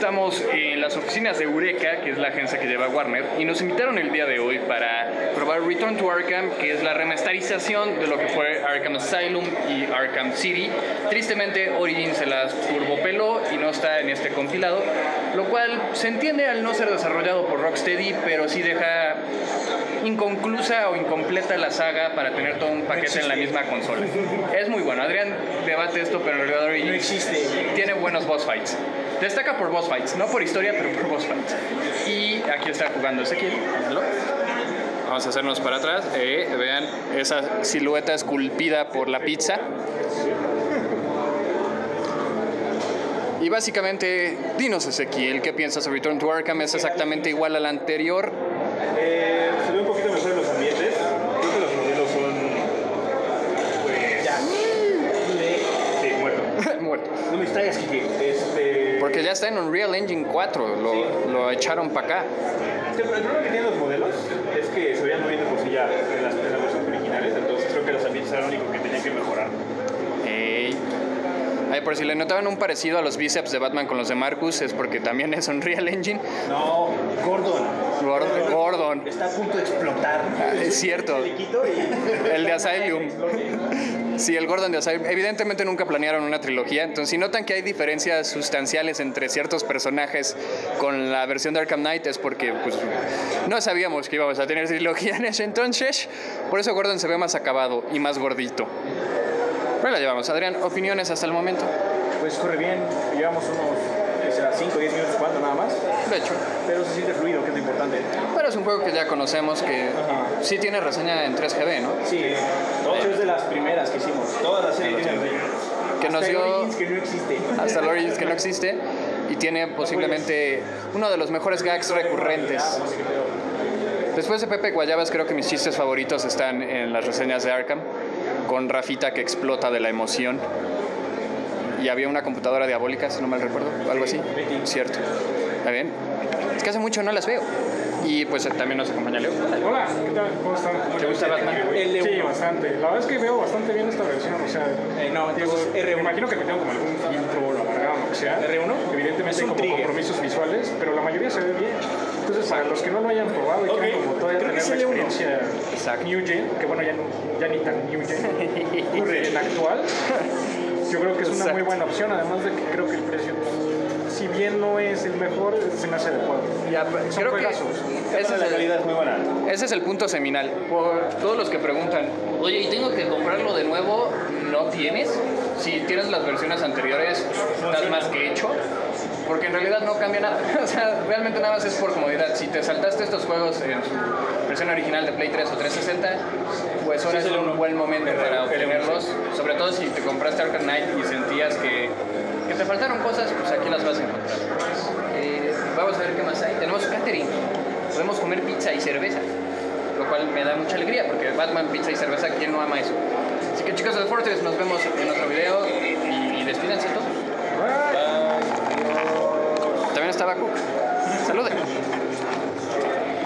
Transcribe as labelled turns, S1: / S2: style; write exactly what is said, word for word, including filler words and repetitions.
S1: estamos en las oficinas de Eureka, que es la agencia que lleva Warner, y nos invitaron el día de hoy para probar Return to Arkham, que es la remasterización de lo que fue Arkham Asylum y Arkham City. Tristemente, Origins se las turbopeló y no está en este compilado, lo cual se entiende al no ser desarrollado por Rocksteady, pero sí deja inconclusa o incompleta la saga para tener todo un paquete no en la misma consola. Es muy bueno. Adrián debate esto, pero en realidad Origins
S2: no existe.
S1: Tiene buenos boss fights. Destaca por boss fights, no por historia, pero por boss fights. Y aquí está jugando Ezequiel. Vamos a hacernos para atrás. Eh, vean esa silueta esculpida por la pizza. Y básicamente, dinos Ezequiel, ¿qué piensas de Return to Arkham? ¿Es exactamente igual al anterior?
S3: Eh, se ve un poquito mejor en los ambientes. Creo que los modelos son... Pues... Ya. Sí, muerto.
S1: Muerto.
S3: No me extrañas, Kiki. Este...
S1: Porque ya está en Unreal Engine cuatro, lo, sí. lo echaron para acá.
S3: Es que el problema que tienen los modelos es que se veían muy bien de por sí ya en las, en las versiones originales, entonces creo que los ambientes eran lo único que tenían que mejorar.
S1: Ey. Ay, por si le notaban un parecido a los bíceps de Batman con los de Marcus, es porque también es Unreal Engine.
S3: No, Gordon.
S1: Gordon. Gordon.
S3: Está a punto de explotar.
S1: Ah, es cierto. El de Asylum. Sí, el Gordon de Asylum. Evidentemente nunca planearon una trilogía, entonces si notan que hay diferencias sustanciales entre ciertos personajes con la versión de Arkham Knight es porque pues, no sabíamos que íbamos a tener trilogía en ese entonces. Por eso Gordon se ve más acabado y más gordito. Pero la llevamos. Adrián, ¿opiniones hasta el momento?
S3: Pues corre bien, llevamos unos cinco o diez minutos jugando nada más.
S1: De hecho.
S3: Pero se siente fluido, que es lo importante.
S1: Pero es un juego que ya conocemos, que Ajá. sí tiene reseña en tres G B, ¿no?
S3: Sí, de hecho es de las primeras que hicimos. Todas las series tienen reseña.
S1: Que nos dio...
S3: Hasta el Origins que no existe.
S1: Hasta el Origins que no existe. Y tiene posiblemente uno de los mejores gags recurrentes. Después de Pepe Guayabas, creo que mis chistes favoritos están en las reseñas de Arkham, con Rafita que explota de la emoción. Y había una computadora diabólica, si no mal recuerdo, algo así. Cierto. ¿Está bien? Es que hace mucho no las veo. Y pues también nos acompaña Leo.
S4: Hola, ¿qué tal? ¿Cómo están?
S1: ¿Te gusta Batman?
S4: Sí, bastante. La verdad es que veo bastante bien esta versión. O sea,
S3: eh, no,
S4: digo,
S3: R uno.
S4: Me imagino que metieron como algún filtro, lo amargaron, o sea.
S3: ¿R uno?
S4: Evidentemente como trigger. Compromisos visuales, pero la mayoría se ve bien. Entonces, para los que no lo hayan probado y okay. quieren como todavía tener la experiencia Exacto. New Gen, que bueno, ya, no, ya ni tan New Gen, en actual, yo creo que es una Exacto. muy buena opción, además de que creo que el precio, si bien no es el mejor, se me hace adecuado.
S1: Ya, creo juegazos. que ese es
S3: la
S1: el,
S3: calidad es muy buena.
S1: Ese es el punto seminal. Por todos los que preguntan, oye, ¿y tengo que comprarlo de nuevo? No tienes. Si tienes las versiones anteriores, estás más que hecho. Porque en realidad no cambia nada. O sea, realmente nada más es por comodidad. Si te saltaste estos juegos en su versión original de Play tres o trescientos sesenta, pues ahora sí, es un buen momento el para obtenerlos. Sobre todo si te compraste Arkham Knight y sentías que, que te faltaron cosas, pues aquí las vas a encontrar. Eh, vamos a ver qué más hay. Tenemos catering. Podemos comer pizza y cerveza, lo cual me da mucha alegría, porque Batman, pizza y cerveza, ¿quién no ama eso? Así que chicos del Fortress, nos vemos en otro video y, y despídense todos. También estaba Cook.